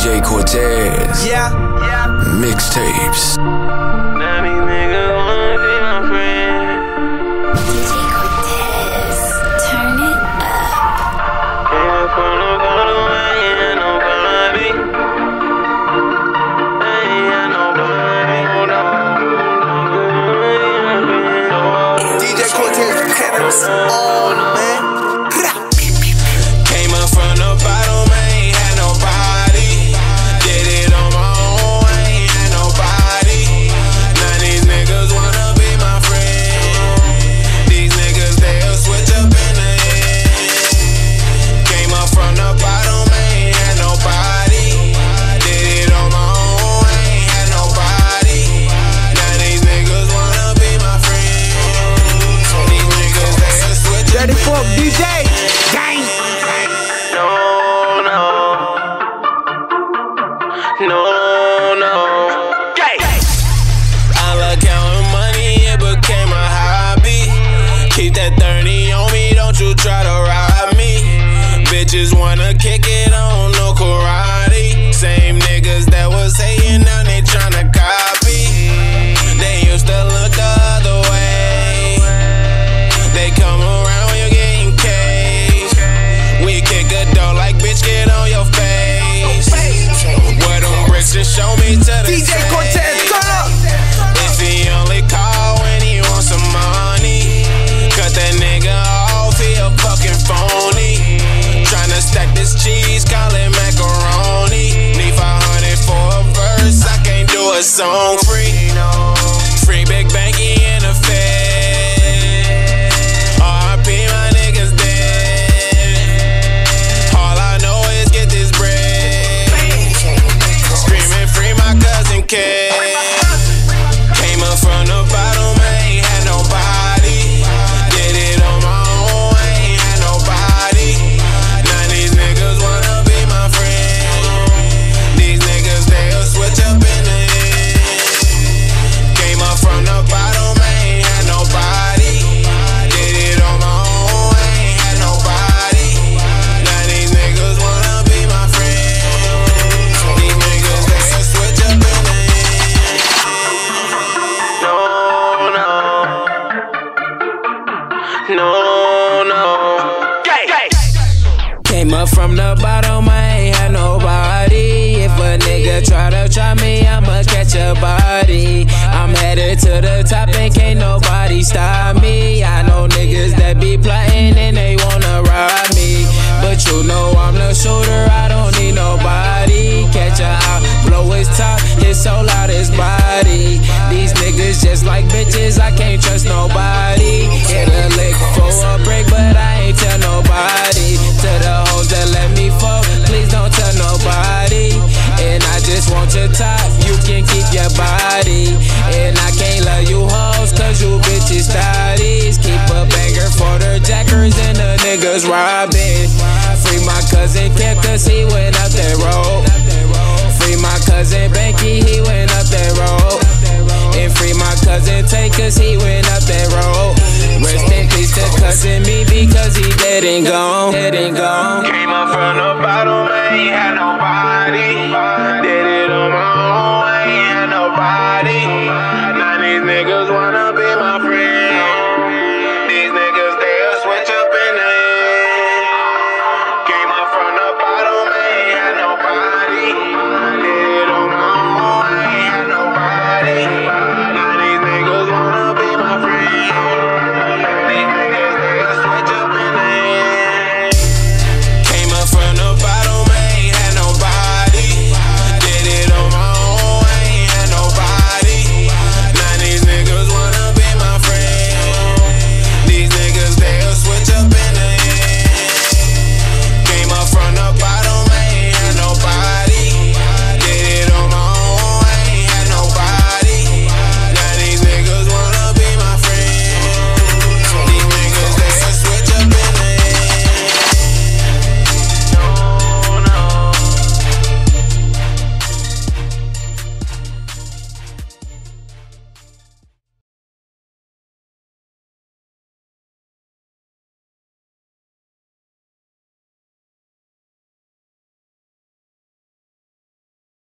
DJ Cortez. Yeah. Mixtapes. Now these niggas wanna be my friend. DJ Cortez, turn it up. Came up from the bottom, I ain't had nobody. I ain't had nobody. DJ Cortez, cannabis on, man. Came up from the bottom, I ain't had nobody. Did it on my own, I ain't had nobody. Now these niggas wanna be my friend. These niggas, they'll switch up in the end. Came up from the bottom, I ain't had nobody. Did it on my own, I ain't had nobody. Now these niggas wanna be my friend. These niggas, they'll switch up in the end. DJ, gang. No. I love counting money, it became a hobby. Keep that 30 on me, don't you try to rob me. Bitches wanna kick it, I don't know karate. Same niggas that was hating, now they tryna copy. They used to look the other way. They come around when you're getting caged. We kick a door like, bitch, get on your face. Where them bricks just show me to the DJ Cortez, turn up. If he only call when he wants some money, cut that nigga off, he a fucking phony. Tryna stack this cheese, call it macaroni. Need 500 for a verse, I can't do a song free. Free Big Banky in the Fed. RIP, my niggas dead. All I know is get this bread. Screaming free my cousin Kid. Came up from the bottom, I ain't had nobody. Did it on my own, I ain't had nobody. Now these niggas wanna be my friend. These niggas, they'll switch up in the end. Came up from the bottom, I ain't had nobody. Did it on my own, I ain't had nobody. Now these niggas wanna be my friend. These niggas, they'll switch up in the end. No. Came up from the bottom, I ain't had nobody. If a nigga try me, I'ma catch a body. I'm headed to the top and can't nobody stop me. I know niggas that be plotting and they wanna rob me. But you know I'm the shooter, I don't need nobody. Catch her out, blow his top, his soul out his body. These niggas just like bitches, I can't trust nobody. Hit a lick for a break, but I ain't tell nobody. To the hoes that let me fuck, please don't tell nobody. And I just want your top, you can keep your body. And I can't love you hoes, cause you bitches thotties. Keep a banger for the jackers and the niggas robbing. Free my cousin Kev, cause he went up that road. Free my cousin Banky, he went up that road. And free my cousin Tay, cause he went up that road. Rest in peace to cousin me, because he dead and gone. Came up from the bottom, I ain't had nobody.